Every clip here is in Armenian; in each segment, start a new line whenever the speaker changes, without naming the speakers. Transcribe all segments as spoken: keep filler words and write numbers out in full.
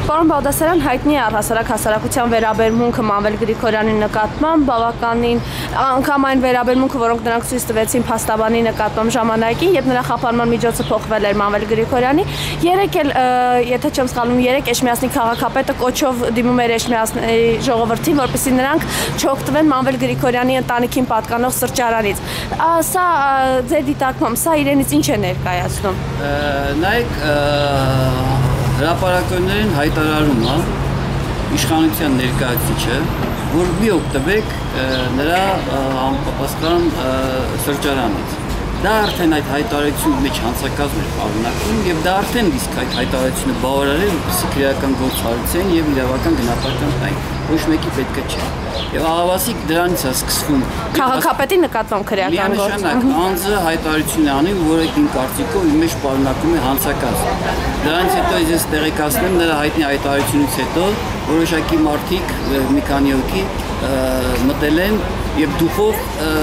Պարոն Բաղդասարյան, հայտնի է առհասարակ հասարակության վերաբերմունքը Մանվել Գրիգորյանի նկատմամբ, բավականին անգամ այն վերաբերմունքը, որոնք նրանք ցույց տվեցին փաստաբանի նկատմամբ ժամանակին, երբ նրա խափանման միջոցը փոխվել էր Մանվել Գրիգորյանի, երեք էլ, եթե չեմ սխալվում, երեք Էջմիածնի քաղաքապետը կոչով դիմում էր Էջմիածնի ժողովրդին, որպեսզի նրանք չօգտվեն Մանվել Գրիգորյանի ընտանիքին պատկանող սրճարանից։ Սա ձեր դիտարկմամբ, սա իրենից ինչ է ներկայացնում։
Նայեք, հրապարակողներին հայտարարում է իշխանության ներկայացուցիչը, որ մի օգտվեք նրա համապատասխան սրճարանից։ Դա արդեն այդ հայտարարությունը մեջ հանցակազմ էր պարունակում եւ դա արդեն իսկ այդ հայտարարությունը բավարար է, որպեսզի քրեական գործառույթ եւ իրավական գնահատական տային։ Ոչ մեկի պետք չէ։ Եվ ահավասիկ դրանից է սկսվում
քաղաքապետի նկատմամբ քրեական գործ։
Միանշանակ անձը հայտարարություն է անի, որը իմ կարծիքով իր մեջ պարունակում է հանցակազմ։ Դրանից հետո ես տեղեկացնեմ նրա հայտնի հայտարարությունից հետո որոշակի մարդիկ, մի քանի հոգի մտել են եւ դուխով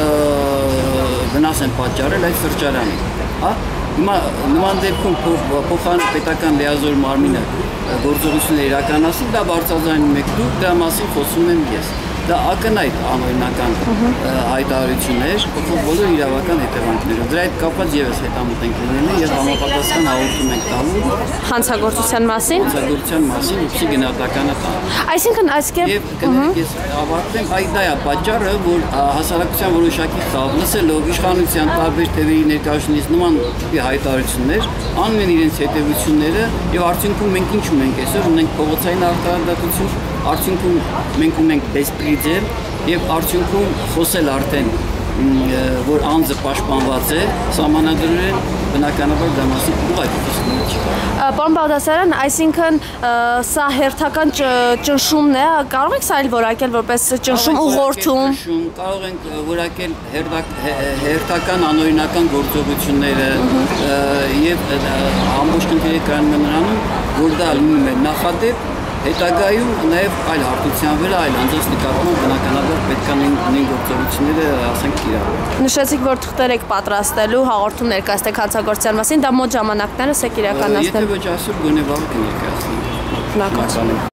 վնաս են պատճառել այդ սրճարանին, հա։ Հիմա նման դեպքում փոխան պետական լիազոր մարմինը գործողություններ իրականացնի, դա բարձրաձայնում եք դուք, դրա մասին խոսում եմ ես։ Դա ակնհայտ անօրինական հայտարարություն էր, բոլոր իրավական հետևանքներով։ Դրա հետ կապված ևս հետամուտ ենք լինելու եւ համապատասխան հաղորդում ենք տալու հանցագործության մասին, հանցագործության մասին, ուղղակի գնահատականը տան։
Այսինքն այս կերպ
եւ կներեք ես ավարտեմ, այդ դա է պատճառը, որ հասարակության որոշակի խավ լսելով իշխանության տարբեր թևերի ներկայացնից նման տիպի հայտարարություններ, անում են իրենց հետևությունները եւ արդյունքում մենք ինչ ունենք այսօր, ունենք փողոցային արտադրություն, արդյունքում մենք ունենք բեսպրիձեր եւ արդյունքում խոսել արդեն որ անձը պաշտպանված է սահմանադրորեն բնականաբար դա մասին ուղղակի խոսքը չի։
Պարոն Բաղդասարյան, այսինքն սա հերթական ճնշումն է, կարող եք սա այլ որակել որպես ճնշում ուղղորդում։
Կարող ենք որակել հերթական անօրինական գործողությունները եւ ամբողջ քննարկել կայանում է նրանում, որ դա լինում է նախադեպ հետագայում նաև այլ հարթության վրա, այլ անձանց նկատմամբ բնականաբար պետք է նույն գործողությունները ասենք կիրառել։
Նշեցիք, որ թղթեր եք պատրաստելու, հաղորդում ներկայացնեք հանցագործության մասին, դա մոտ ժամանակներս եք իրականացնել։
Եթե ոչ այսօր գոնե վաղ կներկայացնենք։
Շնորհակալություն։